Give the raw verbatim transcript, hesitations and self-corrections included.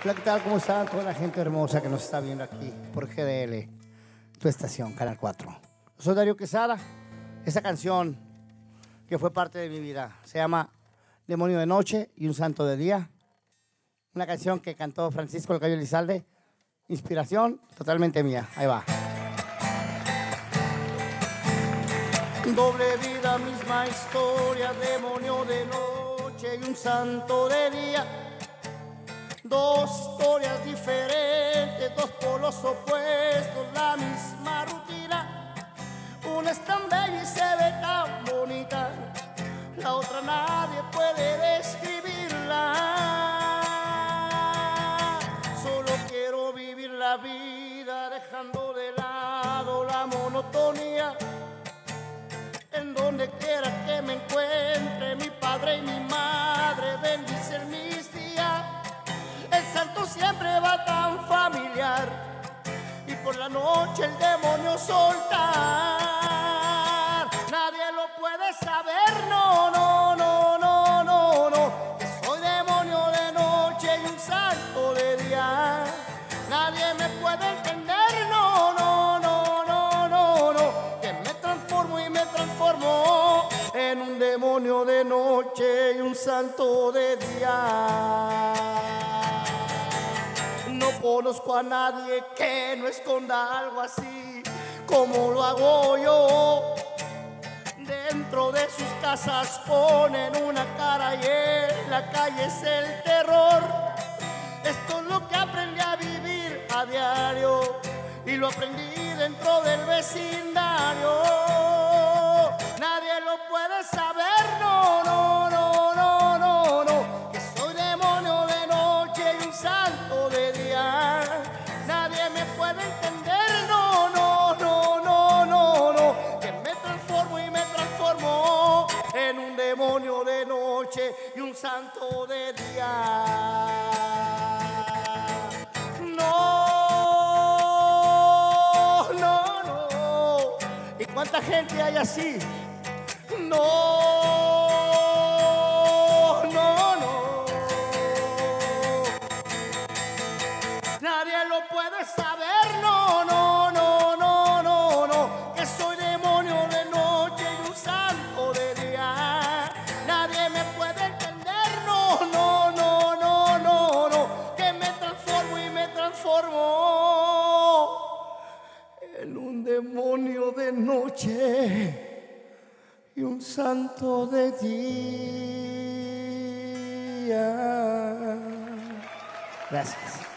Hola, ¿qué tal? ¿Cómo están? Toda la gente hermosa que nos está viendo aquí por G D L, tu estación, Canal cuatro. Soy Darío Quesada. Esta canción que fue parte de mi vida se llama Demonio de Noche y un Santo de Día. Una canción que cantó Francisco El Gallo Elizalde. Inspiración totalmente mía. Ahí va. Doble vida, misma historia, demonio de noche y un santo de día. Dos historias diferentes, dos polos opuestos, la misma rutina. Una es tan bella y se ve tan bonita, la otra nadie puede describirla. Solo quiero vivir la vida dejando de lado la monotonía. En donde quiera que me encuentre, mi padre y mi madre bendicen mis días. El santo siempre va tan familiar y por la noche el demonio soltar. Nadie lo puede saber, no, no, no, no, no, no, que soy demonio de noche y un santo de día. Nadie me puede entender, no, no, no, no, no, no, que me transformo y me transformo en un demonio de noche y un santo de día. No conozco a nadie que no esconda algo así como lo hago yo. Dentro de sus casas ponen una cara y en la calle es el terror. Esto es lo que aprendí a vivir a diario y lo aprendí dentro del vecindario. Nadie lo puede saber, no, no, no, no, no, no, que soy demonio de noche y un santo de día. Nadie me puede entender, no, no, no, no, no, no, que me transformo y me transformo en un demonio de noche y un santo de día. No, no, no. ¿Y cuánta gente hay así? No, no, no. Nadie lo puede saber, no, no, no, no, no, no, que soy demonio de noche y un santo de día. Nadie me puede entender, no, no, no, no, no, no, que me transformo y me transformo en un demonio de noche y un santo de día. Gracias.